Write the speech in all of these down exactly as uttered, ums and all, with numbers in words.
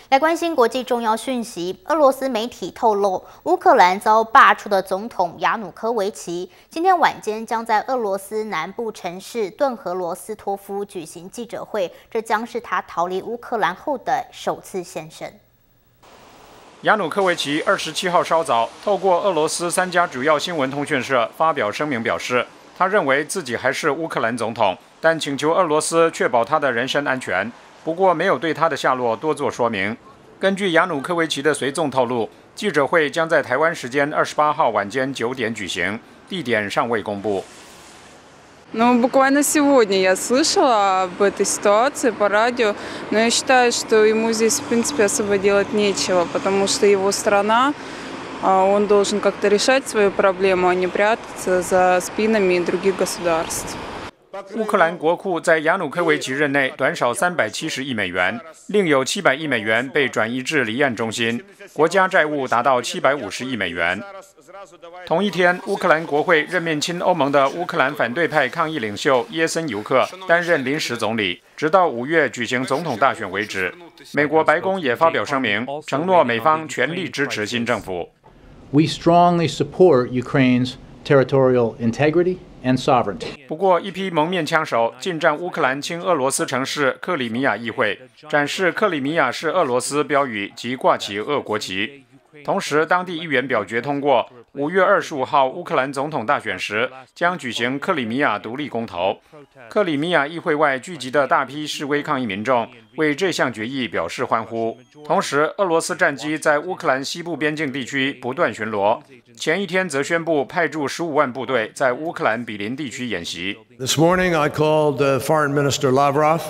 来关心国际重要讯息，俄罗斯媒体透露，乌克兰遭罢黜的总统亚努科维奇，今天晚间将在俄罗斯南部城市顿河罗斯托夫举行记者会，这将是他逃离乌克兰后的首次现身。 亚努科维奇二十七号稍早透过俄罗斯三家主要新闻通讯社发表声明，表示他认为自己还是乌克兰总统，但请求俄罗斯确保他的人身安全。不过没有对他的下落多做说明。根据亚努科维奇的随从透露，记者会将在台湾时间二十八号晚间九点举行，地点尚未公布。 Ну, буквально сегодня я слышала об этой ситуации по радио, но я считаю, что ему здесь, в принципе, особо делать нечего, потому что его страна, он должен как-то решать свою проблему, а не прятаться за спинами других государств. 乌克兰国库在亚努科维奇任内短少三百七十亿美元，另有七百亿美元被转移至离岸中心，国家债务达到七百五十亿美元。同一天，乌克兰国会任命亲欧盟的乌克兰反对派抗议领袖耶森尤克担任临时总理，直到五月举行总统大选为止。美国白宫也发表声明，承诺美方全力支持新政府。 We strongly support Ukraine's territorial integrity and sovereignty. 不过，一批蒙面枪手进占乌克兰亲俄罗斯城市克里米亚议会，展示克里米亚是俄罗斯标语及挂起俄国旗。同时，当地议员表决通过，五月二十五号乌克兰总统大选时将举行克里米亚独立公投。克里米亚议会外聚集的大批示威抗议民众为这项决议表示欢呼。同时，俄罗斯战机在乌克兰西部边境地区不断巡逻，前一天则宣布派驻十五万部队在乌克兰比邻地区演习。 This morning I called uh, Foreign Minister Lavrov.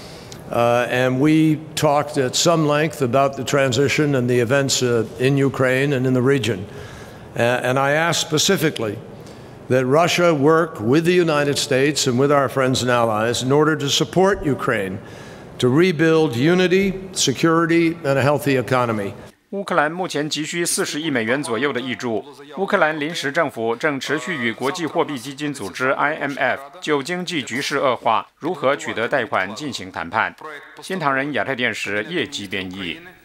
Uh, and we talked at some length about the transition and the events uh, in Ukraine and in the region. Uh, and I asked specifically that Russia work with the United States and with our friends and allies in order to support Ukraine to rebuild unity, security, and a healthy economy. 乌克兰目前急需四十亿美元左右的挹注。乌克兰临时政府正持续与国际货币基金组织 I M F 就经济局势恶化、如何取得贷款进行谈判。新唐人亚太电视叶基编译。